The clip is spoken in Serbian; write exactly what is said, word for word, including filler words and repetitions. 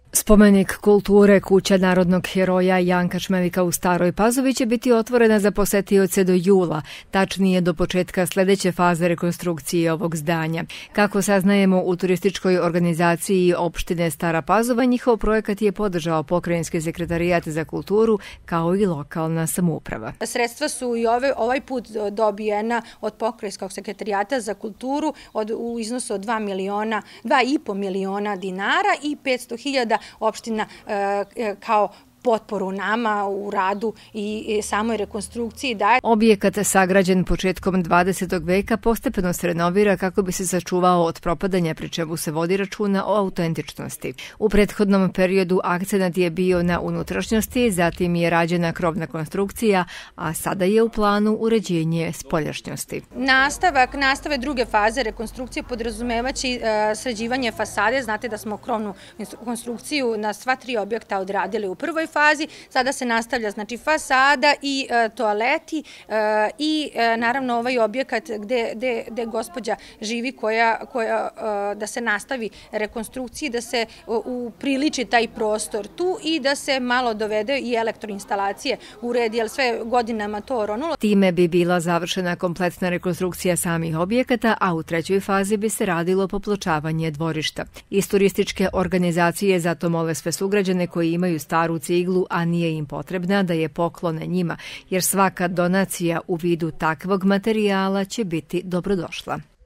Spomenik kulture Kuća narodnog heroja Janka Šmevika u Staroj Pazovi će biti otvorena za posetioce do jula, tačnije do početka sledeće faze rekonstrukcije ovog zdanja. Kako saznajemo u turističkoj organizaciji opštine Stara Pazova, njihov projekat je podržao Pokrajinski sekretarijat za kulturu kao i lokalna samouprava. Sredstva su i ove, ovaj put dobijena od Pokrajinskog sekretarijata za kulturu od, u iznosu od dva miliona, dva i po miliona dinara i petsto hiljada opština e, kao potporu nama u radu i samoj rekonstrukciji. Objekat sagrađen početkom dvadesetog veka postepeno se renovira kako bi se sačuvao od propadanja, pri čemu se vodi računa o autentičnosti. U prethodnom periodu akcenat je bio na unutrašnjosti, zatim je rađena krovna konstrukcija, a sada je u planu uređenje spoljašnjosti. Nastavak, nastave druge faze rekonstrukcije podrazumevaće sređivanje fasade. Znate da smo krovnu konstrukciju na sva tri objekta odradili u prvoj fazi, sada se nastavlja znači fasada i e, toaleti e, i e, naravno ovaj objekat gde, gde, gde gospođa živi koja, koja e, da se nastavi rekonstrukciji, da se upriliči taj prostor tu i da se malo dovede i elektroinstalacije uredi, jer sve godinama to ronulo. Time bi bila završena kompletna rekonstrukcija samih objekata, a u trećoj fazi bi se radilo popločavanje dvorišta. Iz turističke organizacije zato mole sve sugrađane koji imaju staru ciglu, a nije im potrebna, da je poklone njima, jer svaka donacija u vidu takvog materijala će biti dobrodošla.